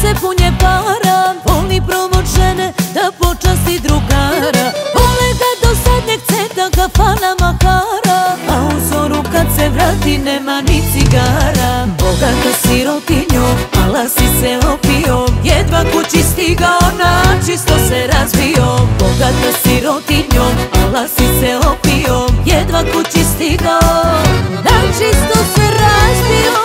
se punje para, voli provod žene da počasti drugara. Vole ga do zadnjeg centa, kafana mahara, a u zoru kad se vrati nema ni cigara. Bogata sirotinjom, a lasi se opio, jedva kući stigao, na čisto se razbio. Bogata sirotinjom, a lasi se opio, jedva kući stigao, na čisto se razbio.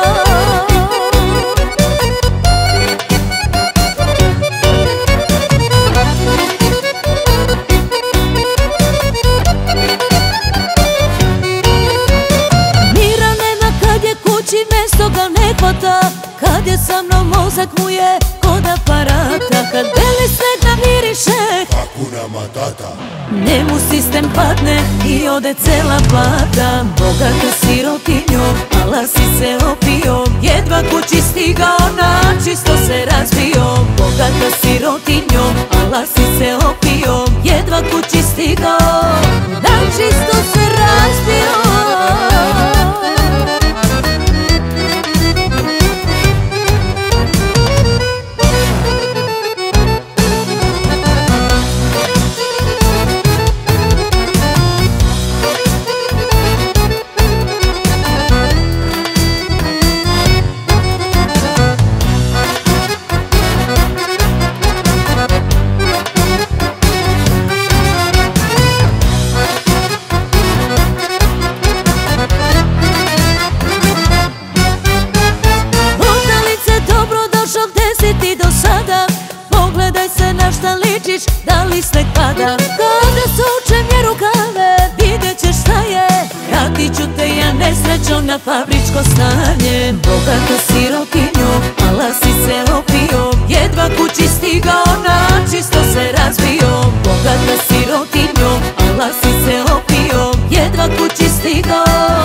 Mesto ga ne hvata, kad je sa mnom mozak mu je kod aparata. Kad beli sneg namiriše, hakuna matata, njemu sistem padne i ode cela plata. Bogata sirotinjom, a lasi se opio, jedva kući stigao, na čisto se razbio. Bogata sirotinjom, a lasi se opio, jedva kući stigao, na čisto se razbio. Da li sneg pada? Kada sučem je rukave, vidjet ćeš šta je. Vratit ću te ja nesrećo na fabričko stanje. Bogata sirotinjom, a lasi se opio, jedva kući stigao, na čisto se razbio. Bogata sirotinjom, a lasi se opio, jedva kući stigao.